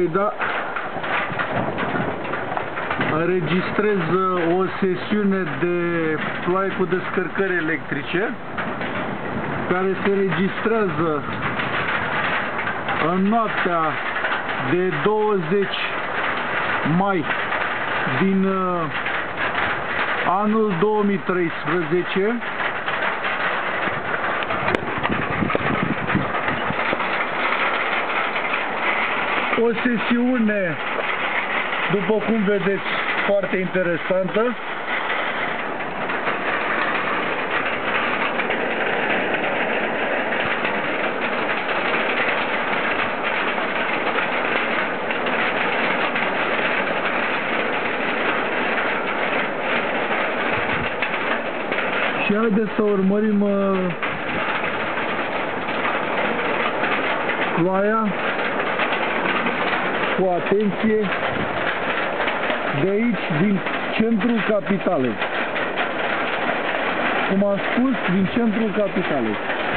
Păi da, înregistrez o sesiune de ploaie cu descărcări electrice care se registrează în noaptea de 20 mai din anul 2013. O sesiune, după cum vedeți, foarte interesantă. Și haideți să urmărim ploaia cu atenție de aici, din centrul capitalei. Cum am spus, din centrul capitalei.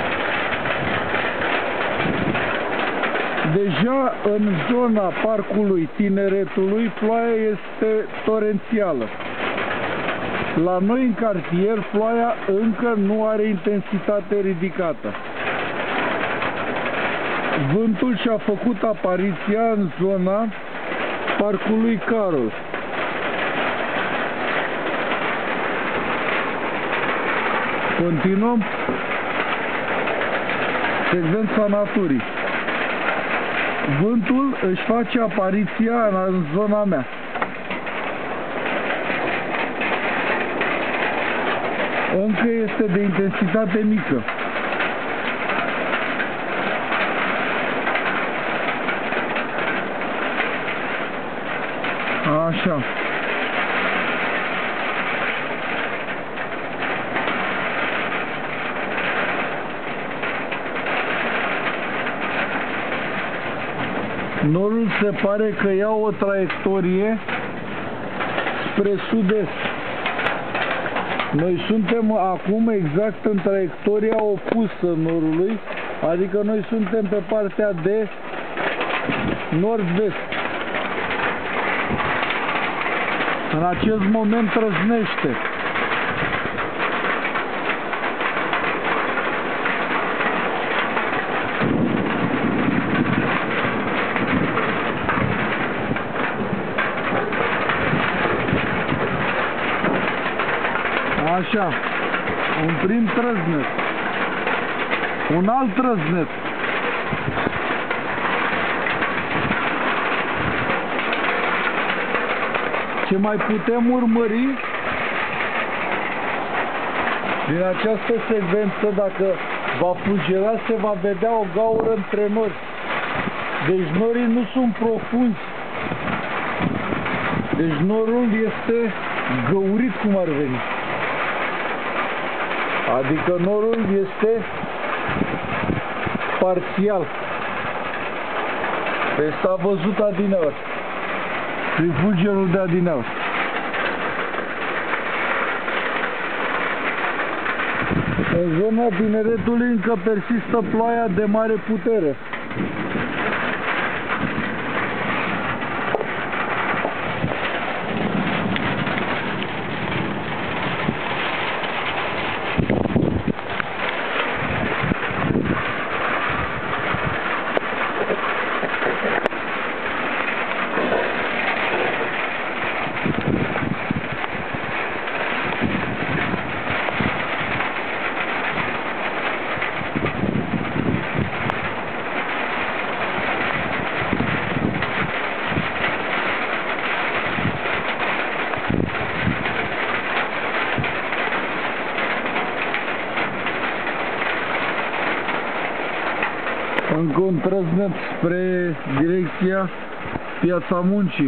Deja în zona Parcului Tineretului ploaia este torențială. La noi în cartier ploaia încă nu are intensitate ridicată. Vântul și-a făcut apariția în zona Parcului Carol. Continuăm secvența naturii. Vântul își face apariția în zona mea. Încă este de intensitate mică. Așa. Norul se pare că ia o traiectorie spre sud-est. Noi suntem acum exact în traiectoria opusă norului, adică noi suntem pe partea de nord-vest. În acest moment trăznește. Așa, un prim trăznet, un alt trăznet. Ce mai putem urmări din această secvență, dacă va fulgera, se va vedea o gaură între nori. Deci norii nu sunt profunzi. Deci norul este găurit, cum ar veni. Adică norul este parțial. Deci s-a văzut adineauri, prin fulgerul de adineauri. În zona Tineretului încă persistă ploaia de mare putere. Încă un trăznet spre direcția Piața Muncii.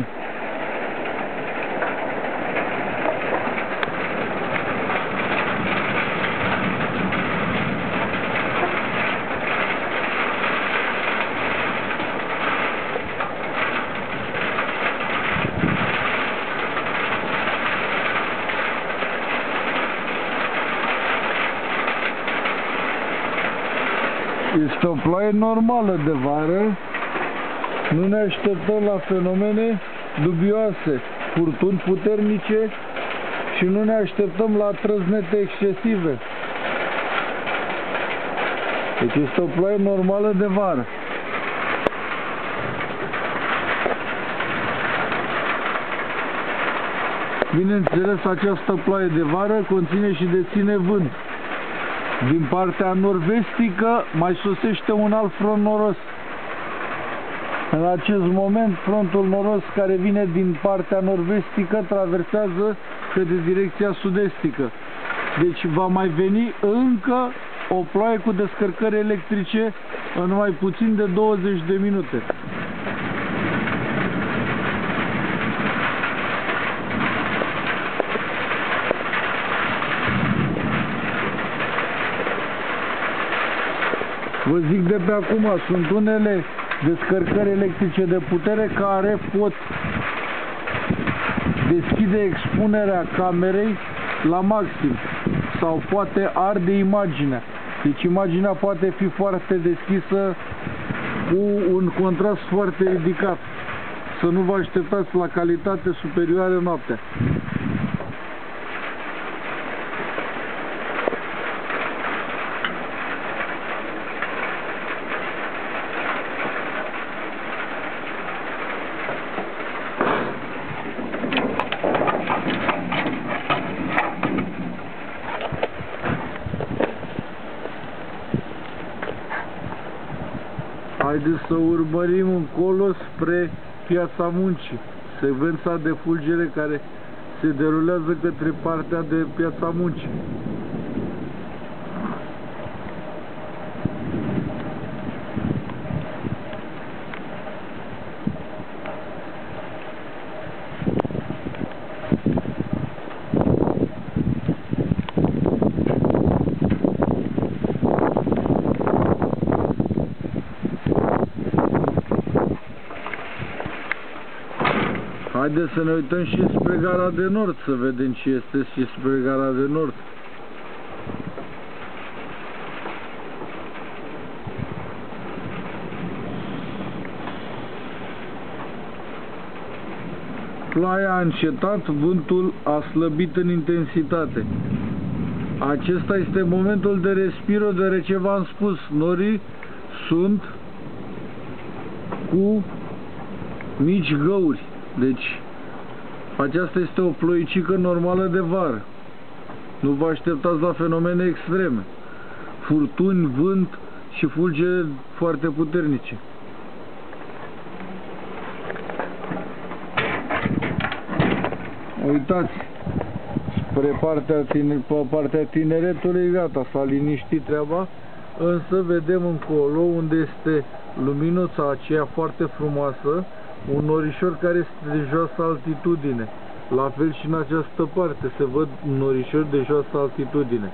Este o ploaie normală de vară, Nu ne așteptăm la fenomene dubioase, furtuni puternice și nu ne așteptăm la trăznete excesive. Deci este o ploaie normală de vară. Bineînțeles, această ploaie de vară conține și deține vânt. Din partea nord-vestică mai sosește un alt front noros. În acest moment, frontul noros care vine din partea nord-vestică traversează către direcția sud-estică. Deci va mai veni încă o ploaie cu descărcări electrice în mai puțin de 20 de minute. Vă zic de pe acum, sunt unele descărcări electrice de putere care pot deschide expunerea camerei la maxim sau poate arde imaginea. Deci imaginea poate fi foarte deschisă cu un contrast foarte ridicat. Să nu vă așteptați la calitate superioară noaptea. Haideți să urmărim încolo spre Piața Muncii, secvența de fulgere care se derulează către partea de Piața Muncii. Haideți să ne uităm și spre Gara de Nord, să vedem ce este și spre Gara de Nord. Ploaia a încetat, vântul a slăbit în intensitate. Acesta este momentul de respiro, deoarece v-am spus, norii sunt cu mici găuri. Deci, aceasta este o ploicică normală de vară. Nu vă așteptați la fenomene extreme. Furtuni, vânt și fulgere foarte puternice. Uitați, spre partea Tineretului, gata, s-a liniștit treaba, însă vedem încolo unde este luminuța aceea foarte frumoasă, un norișor care este de joasă altitudine. La fel și în această parte se văd norișori de joasă altitudine.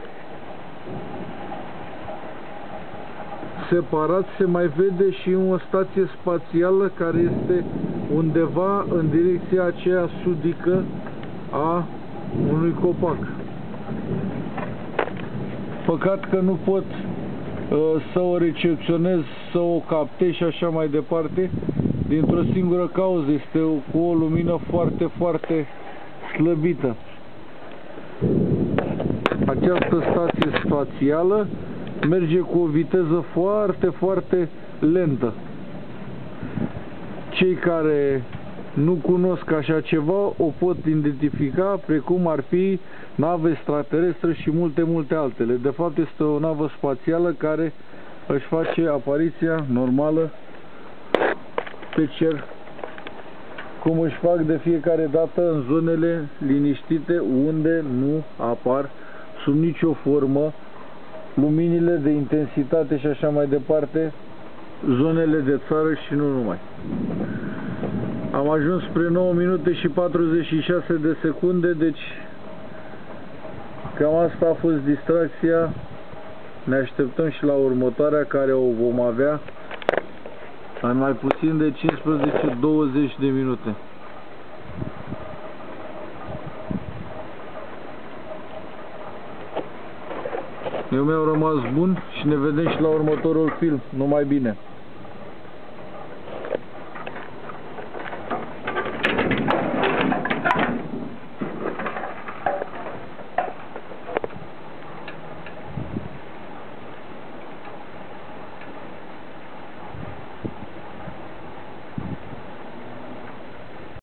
Separat se mai vede și o stație spațială care este undeva în direcția aceea sudică a unui copac. Păcat că nu pot să o recepționez, să o captez și așa mai departe, dintr-o singură cauză, este cu o lumină foarte, foarte slăbită. Această stație spațială merge cu o viteză foarte, foarte lentă. Cei care nu cunosc așa ceva o pot identifica precum ar fi nave extraterestre și multe, multe altele. De fapt este o navă spațială care își face apariția normală pe cer, cum își fac de fiecare dată în zonele liniștite unde nu apar sub nicio formă luminile de intensitate și așa mai departe, zonele de țară și nu numai. Am ajuns spre 9 minute și 46 de secunde, deci cam asta a fost distracția. Ne așteptăm și la următoarea, care o vom avea în mai puțin de 15-20 de minute. Eu mi-au rămas bun și ne vedem și la următorul film. Numai bine!